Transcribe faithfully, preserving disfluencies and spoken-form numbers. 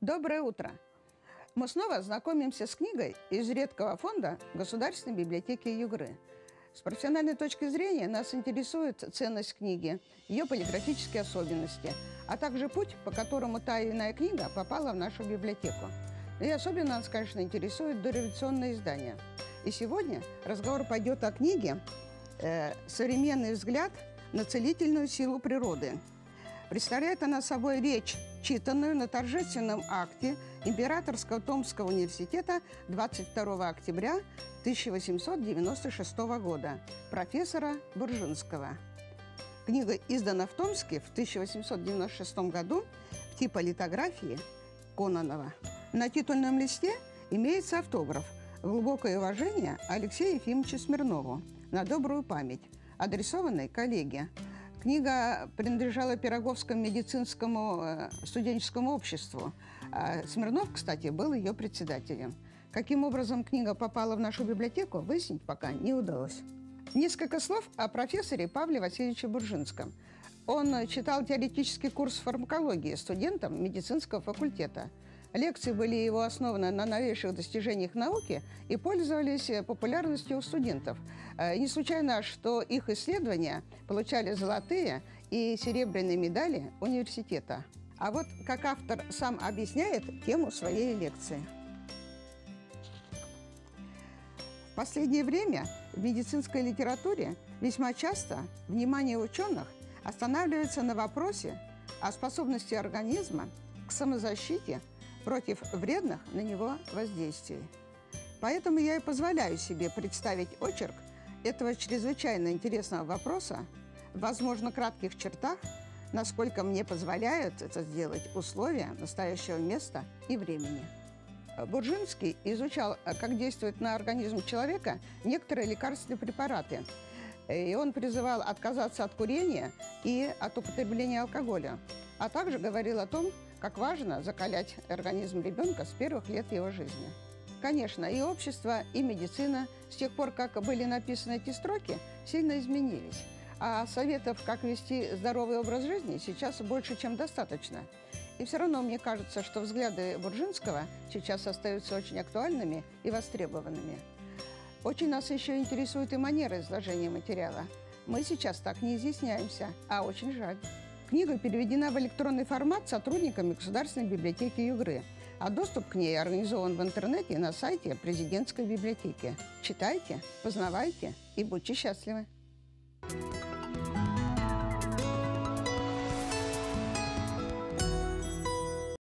Доброе утро! Мы снова знакомимся с книгой из редкого фонда Государственной библиотеки Югры. С профессиональной точки зрения нас интересует ценность книги, ее полиграфические особенности, а также путь, по которому та или иная книга попала в нашу библиотеку. И особенно нас, конечно, интересует дореволюционное издание. И сегодня разговор пойдет о книге э, «Современный взгляд на целительную силу природы». Представляет она собой речь, читанную на торжественном акте Императорского Томского университета двадцать второго октября тысяча восемьсот девяносто шестого года профессора Буржинского. Книга издана в Томске в тысяча восемьсот девяносто шестом году в типолитографии Кононова. На титульном листе имеется автограф «Глубокое уважение Алексею Ефимовичу Смирнову на добрую память», адресованной коллеге. Книга принадлежала Пироговскому медицинскому студенческому обществу. Смирнов, кстати, был ее председателем. Каким образом книга попала в нашу библиотеку, выяснить пока не удалось. Несколько слов о профессоре Павле Васильевиче Буржинском. Он читал теоретический курс фармакологии студентам медицинского факультета. Лекции были его основаны на новейших достижениях науки и пользовались популярностью у студентов. Не случайно, что их исследования получали золотые и серебряные медали университета. А вот как автор сам объясняет тему своей лекции. В последнее время в медицинской литературе весьма часто внимание ученых останавливается на вопросе о способности организма к самозащите против вредных на него воздействий. Поэтому я и позволяю себе представить очерк этого чрезвычайно интересного вопроса в, возможно, кратких чертах, насколько мне позволяют это сделать условия настоящего места и времени. Буржинский изучал, как действуют на организм человека некоторые лекарственные препараты. И он призывал отказаться от курения и от употребления алкоголя, а также говорил о том, как важно закалять организм ребенка с первых лет его жизни. Конечно, и общество, и медицина с тех пор, как были написаны эти строки, сильно изменились. А советов, как вести здоровый образ жизни, сейчас больше, чем достаточно. И все равно мне кажется, что взгляды Буржинского сейчас остаются очень актуальными и востребованными. Очень нас еще интересует и манера изложения материала. Мы сейчас так не изъясняемся, а очень жаль. Книга переведена в электронный формат сотрудниками Государственной библиотеки Югры, а доступ к ней организован в интернете на сайте Президентской библиотеки. Читайте, познавайте и будьте счастливы!